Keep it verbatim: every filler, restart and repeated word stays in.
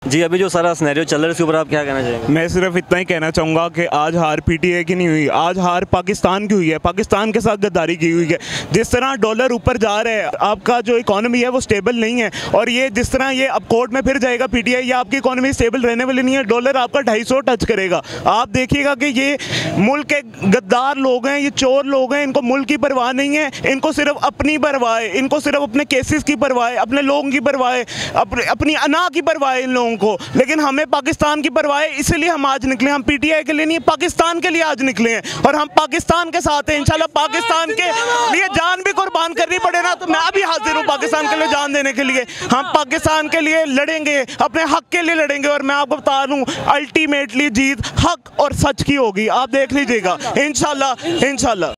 जी, अभी जो सारा सिनेरियो चल रहा है इसके ऊपर आप क्या कहना चाहेंगे? मैं सिर्फ इतना ही कहना चाहूँगा कि आज हार पीटीआई की नहीं हुई, आज हार पाकिस्तान की हुई है। पाकिस्तान के साथ गद्दारी की हुई है। जिस तरह डॉलर ऊपर जा रहा है, आपका जो इकोनॉमी है वो स्टेबल नहीं है, और ये जिस तरह ये अब कोर्ट में फिर जाएगा पीटीआई, ये आपकी इकोनॉमी स्टेबल रहने वाली नहीं है। डॉलर आपका ढाई सौ टच करेगा। आप देखिएगा कि ये मुल्क के गद्दार लोग हैं, ये चोर लोग हैं, इनको मुल्क की परवाह नहीं है, इनको सिर्फ अपनी परवाह है, इनको सिर्फ अपने केसेस की परवाह है, अपने लोगों की परवाह है, अपने अपनी अना की परवाह है इन लोगों को। लेकिन हमें पाकिस्तान की परवाह है, इसलिए हम आज निकले। हम पीटीआई के लिए नहीं, पाकिस्तान के लिए आज निकले हैं, और हम पाकिस्तान के साथ हैं। इंशाल्लाह पाकिस्तान के लिए जान भी कुर्बान करनी पड़े ना, तो मैं भी हाजिर हूँ पाकिस्तान के लिए जान देने के लिए। हम पाकिस्तान के लिए लड़ेंगे, अपने हक के लिए लड़ेंगे, और मैं आपको बता दूं अल्टीमेटली जीत हक और सच की होगी। आप देख लीजिएगा इंशाल्लाह इंशाल्लाह।